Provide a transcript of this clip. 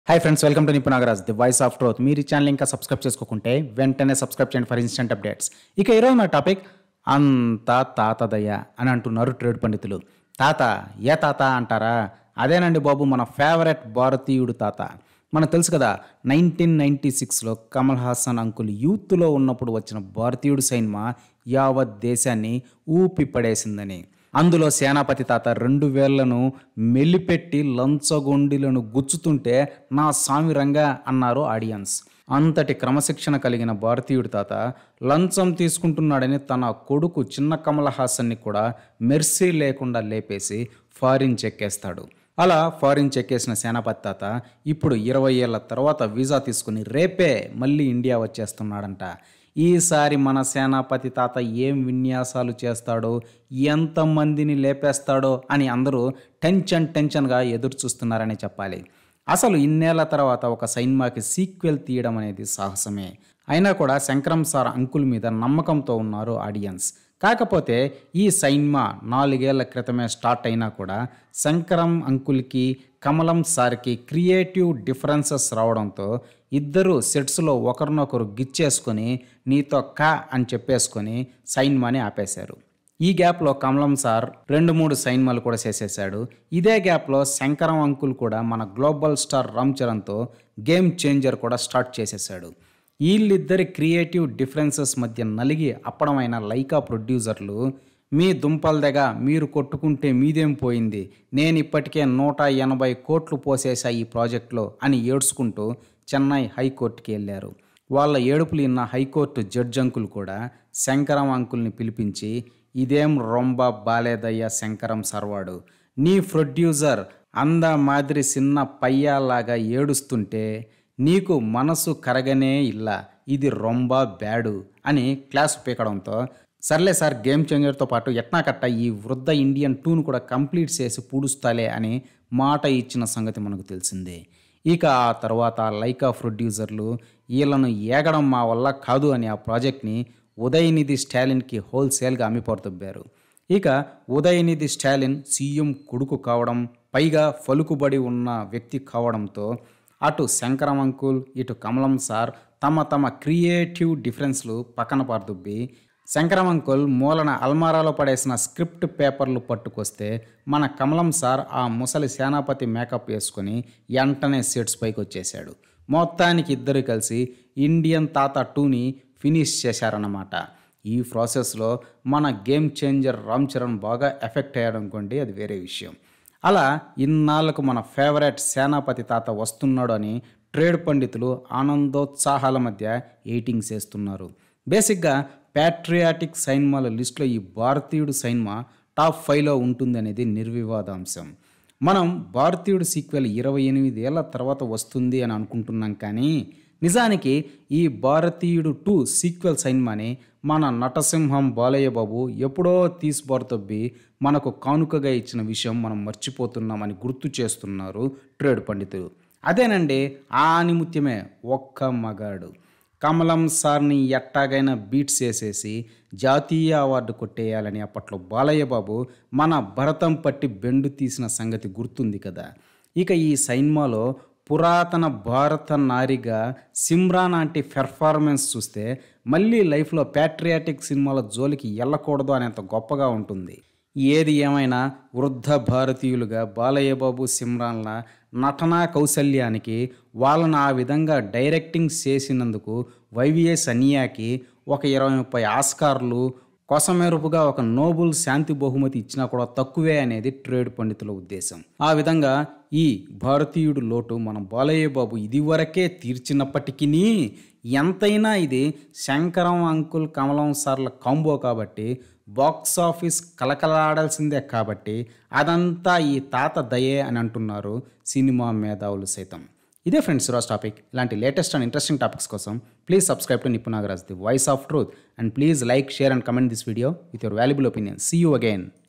Hi friends, welcome to Nipun Nagaraj, the voice of truth. మీరు ఈ channel ఇంకా సబ్స్క్రైబ్ చేసుకోకుంటే వెంటనే సబ్స్క్రైబ్ చేయండి ఫర్ ఇన్స్టెంట్ అప్డేట్స్. ఇక ఈరోజు నా టాపిక్ అంతా తాతదయ్య అని అంటున్నారు ట్రేడ్ పండితులు. తాత ఏ తాత అంటారా? అదేనండి బాబు, మన ఫేవరెట్ భారతీయుడు తాత. మనకు తెలుసు కదా, 1996లో కమల్ హాసన్ అంకుల్ యూత్లో ఉన్నప్పుడు వచ్చిన భారతీయుడు సినిమా యావత్ దేశాన్ని ఊపి పడేసిందని. అందులో సేనాపతి తాత 2000లను మెల్లిపెట్టి లంచగొండిలను గుచ్చుతుంటే నా సామిరంగా అన్నారు ఆడియన్స్. అంతటి క్రమశిక్షణ కలిగిన భారతీయుడి తాత లంచం తీసుకుంటున్నాడని తన కొడుకు చిన్న కమల్ హాసన్ని కూడా మెర్సీ లేకుండా లేపేసి ఫారిన్ చెక్కేస్తాడు. అలా ఫారిన్ చెక్కేసిన సేనాపతి తాత ఇప్పుడు 20 ఏళ్ల తర్వాత వీసా తీసుకుని రేపే మళ్ళీ ఇండియా వచ్చేస్తున్నాడంట. ఈసారి మన సేనాపతి తాత ఏం విన్యాసాలు చేస్తాడో, ఎంతమందిని లేపేస్తాడో అని అందరూ టెన్షన్గా ఎదురు చూస్తున్నారని చెప్పాలి. అసలు ఇన్నేళ్ల తర్వాత ఒక సినిమాకి సీక్వెల్ తీయడం అనేది సాహసమే. అయినా కూడా శంకరం సార్ అంకుల్ మీద నమ్మకంతో ఉన్నారు ఆడియన్స్. కాకపోతే ఈ సినిమా 4 ఏళ్ల క్రితమే స్టార్ట్ అయినా కూడా శంకరం అంకుల్కి కమలం సార్కి క్రియేటివ్ డిఫరెన్సెస్ రావడంతో ఇద్దరు సెట్స్లో ఒకరినొకరు గిచ్చేసుకొని నీతో కా అని చెప్పేసుకొని సినిమాని ఆపేశారు. ఈ గ్యాప్లో కమలం సార్ 2-3 సినిమాలు కూడా చేసేసాడు. ఇదే గ్యాప్లో శంకరం అంకుల్ కూడా మన గ్లోబల్ స్టార్ రామ్ చరణ్తో గేమ్ చేంజర్ కూడా స్టార్ట్ చేసేసాడు. వీళ్ళిద్దరి క్రియేటివ్ డిఫరెన్సెస్ మధ్య నలిగి అప్పడమైన లైకా ప్రొడ్యూసర్లు, మీ దుంపల్దగా మీరు కొట్టుకుంటే మీదేం పోయింది, నేను ఇప్పటికే 180 కోట్లు పోసేసా ఈ ప్రాజెక్ట్లో అని ఏడ్చుకుంటూ చెన్నై హైకోర్టుకి వెళ్ళారు. వాళ్ళ ఏడుపులు విన్న హైకోర్టు జడ్జి అంకుల్ కూడా శంకరం అంకుల్ని పిలిపించి, ఇదేం రొంబ బాలేదయ్యా శంకరం సర్వాడు, నీ ప్రొడ్యూసర్ అంద మాదిరి చిన్న పయ్యాలాగా ఏడుస్తుంటే నీకు మనసు కరగనే ఇల్లా, ఇది రొంబ బ్యాడు అని క్లాస్ పీకడంతో, సర్లే సార్ గేమ్ చేంజర్తో పాటు ఎట్నాకట్ట ఈ వృద్ధ ఇండియన్ 2ను కూడా కంప్లీట్ చేసి పూడుస్తాలే అని మాట ఇచ్చిన సంగతి మనకు తెలిసిందే. ఇక ఆ తర్వాత లైకా ప్రొడ్యూసర్లు వీళ్ళను ఏగడం మా వల్ల కాదు అని ఆ ప్రాజెక్ట్ని ఉదయనిధి స్టాలిన్కి హోల్సేల్గా అమ్మిపోతబ్బారు. ఇక ఉదయనిధి స్టాలిన్ సీఎం కొడుకు కావడం, పైగా పలుకుబడి ఉన్న వ్యక్తి కావడంతో అటు శంకరం అంకుల్ ఇటు కమలం సార్ తమ క్రియేటివ్ డిఫరెన్స్లు పక్కన పారదుబ్బి శంకరం అంకుల్ మూలన అల్మారాలో పడేసిన స్క్రిప్ట్ పేపర్లు పట్టుకొస్తే మన కమలం సార్ ఆ ముసలి సేనాపతి మేకప్ వేసుకొని వెంటనే సెట్స్ పైకి వచ్చేసాడు. మొత్తానికి ఇద్దరు కలిసి ఇండియన్ తాత 2ని ఫినిష్ చేశారన్నమాట. ఈ ప్రాసెస్లో మన గేమ్ చేంజర్ రామ్ చరణ్ బాగా ఎఫెక్ట్ అయ్యాడు అనుకోండి, అది వేరే విషయం. అలా ఇన్నాళ్లకు మన ఫేవరెట్ సేనాపతి తాత వస్తున్నాడు అని ట్రేడ్ పండితులు ఆనందోత్సాహాల మధ్య ఎయిటింగ్స్ వేస్తున్నారు. బేసిక్గా ప్యాట్రియాటిక్ సినిమాల లిస్టులో ఈ భారతీయుడు సినిమా టాప్ 5లో ఉంటుంది అనేది నిర్వివాదాంశం. మనం భారతీయుడు సీక్వెల్ 28 ఏళ్ల తర్వాత వస్తుంది అని అనుకుంటున్నాం, కానీ నిజానికి ఈ భారతీయుడు 2 సీక్వెల్ సినిమాని మన నటసింహం బాలయ్య బాబు ఎప్పుడో తీసిబారుతబ్బి మనకు కానుకగా ఇచ్చిన విషయం మనం మర్చిపోతున్నామని గుర్తు చేస్తున్నారు ట్రేడ్ పండితులు. అదేనండి ఆ ఆనిముత్యమే, ఒక్క మగాడు. కమలం సార్ని ఎట్టాగైనా బీట్స్ చేసేసి జాతీయ అవార్డు కొట్టేయాలని అప్పట్లో బాలయ్య బాబు మన భరతం పట్టి బెండు తీసిన సంగతి గుర్తుంది కదా. ఇక ఈ సినిమాలో పురాతన భారత నారిగా సిమ్రాన్ లాంటి పెర్ఫార్మెన్స్ చూస్తే మళ్ళీ లైఫ్లో ప్యాట్రియాటిక్ సినిమాల జోలికి వెళ్ళకూడదు అనేంత గొప్పగా ఉంటుంది. ఏది ఏమైనా వృద్ధ భారతీయులుగా బాలయ్య బాబు సిమ్రాన్ల నటనా కౌశల్యానికి, వాళ్ళను ఆ విధంగా డైరెక్టింగ్ చేసినందుకు వైవిఎస్ అనియాకి ఒక 20-30 ఆస్కార్లు, కొసమెరుపుగా ఒక నోబుల్ శాంతి బహుమతి ఇచ్చినా కూడా తక్కువే అనేది ట్రేడ్ పండితుల ఉద్దేశం. ఆ విధంగా ఈ భారతీయుడు లోటు మన బాలయ్య బాబు ఇదివరకే తీర్చినప్పటికీ ఎంతైనా ఇది శంకరం అంకుల్ కమలం సార్ల కాంబో కాబట్టి బాక్స్ ఆఫీస్ కలకలాడాల్సిందే. కాబట్టి అదంతా ఈ తాత దయే అని అంటున్నారు సినిమా మేధావులు సైతం. ఇదే ఫ్రెండ్స్ ఈరోజు టాపిక్. ఇలాంటి లేటెస్ట్ అండ్ ఇంట్రెస్టింగ్ టాపిక్స్ కోసం please subscribe to Nipun Nagaraj, the voice of truth, and please like, share and comment this video with your valuable opinion. See you again.